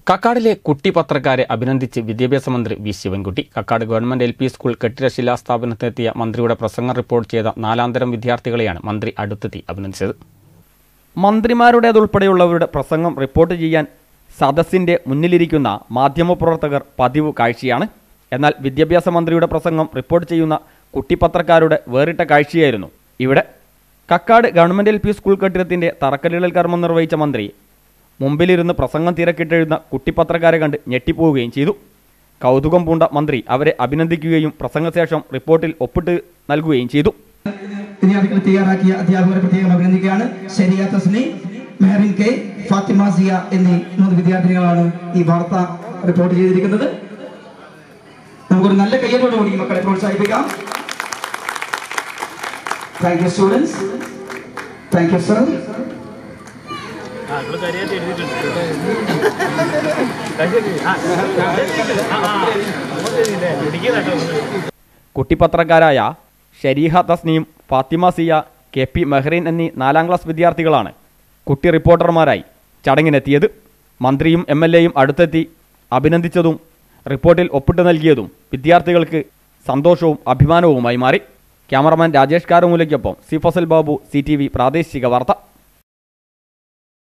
കക്കാടിലെ കുട്ടി പത്രക്കാരെ അഭിനന്ദിച്ച് വിദ്യാഭ്യാസ മന്ത്രി V Sivankutty. Kakkad government LP school കെട്ടിട ശിലാസ്ഥാപനത്തിനെത്തിയ മന്ത്രിയുടെ പ്രസംഗം റിപ്പോർട്ട് ചെയ്ത 4ാം വിദ്യാർത്ഥികളെയാണ് മന്ത്രി അടുത്തെത്തി അഭിനന്ദിച്ചത്. മന്ത്രിമാരുടേതുൾപ്പെടെയുള്ളവരുടെ പ്രസംഗം റിപ്പോർട്ട് ചെയ്യാൻ സദസ്സിന്റെ മുന്നിലിരിക്കുന്ന മാധ്യമപ്രവർത്തകർ പതിവ് കാഴ്ചയാണ്. എന്നാൽ വിദ്യാഭ്യാസ മന്ത്രിയുടെ പ്രസംഗം റിപ്പോർട്ട് ചെയ്യുന്ന കുട്ടിപ്പത്രക്കാരുടെ വേറിട്ട കാഴ്ചയായിരുന്നു ഇവിടെ. കക്കാട് ഗവൺമെന്റ് LP സ്കൂൾ കെട്ടിടത്തിന്റെ തറക്കല്ലിടൽ കർമ്മം നിർവഹിച്ച മന്ത്രി മുമ്പിലിരുന്ന് പ്രസംഗം തിരക്കിട്ടെഴുതുന്ന കുട്ടിപ്പത്രക്കാരെ കണ്ട് ഞെട്ടിപ്പോവുകയും ചെയ്തു. കൗതുകം പൂണ്ട മന്ത്രി അവരെ അഭിനന്ദിക്കുകയും പ്രസംഗശേഷം റിപ്പോർട്ടിൽ ഒപ്പിട്ട് നൽകുകയും ചെയ്തു. തയ്യാറാക്കിയ അധ്യാപകരെ പ്രത്യേകം അഭിനന്ദിക്കുകയാണ്. ശരിയ തസ്നി, മെഹറിൻ കെ, ഫാത്തിമ സിയ എന്നീ 3 വിദ്യാർത്ഥികളാണ് ഈ വാർത്ത റിപ്പോർട്ട് ചെയ്തിരിക്കുന്നത്. നമുക്കൊരു നല്ല കയ്യലോടുകൂടി മക്കളെ പ്രോത്സാഹിപ്പിക്കാം. Thank you students. Thank you sir. കുട്ടിപ്പത്രക്കാരായ ഷരീഹ തസ്നീം, ഫാത്തിമ സിയ, KP മെഹ്റീൻ എന്നീ 4ാം ക്ലാസ് വിദ്യാർത്ഥികളാണ് കുട്ടി റിപ്പോർട്ടർമാരായി ചടങ്ങിനെത്തിയത്. മന്ത്രിയും MLAയും അടുത്തെത്തി അഭിനന്ദിച്ചതും റിപ്പോർട്ടിൽ ഒപ്പിട്ട് നൽകിയതും വിദ്യാർത്ഥികൾക്ക് സന്തോഷവും അഭിമാനവുമായി മാറി. ക്യാമറമാൻ രാജേഷ് കാരമൂലയ്ക്കൊപ്പം സി ഫസൽ ബാബു, CTV പ്രാദേശിക വാർത്ത.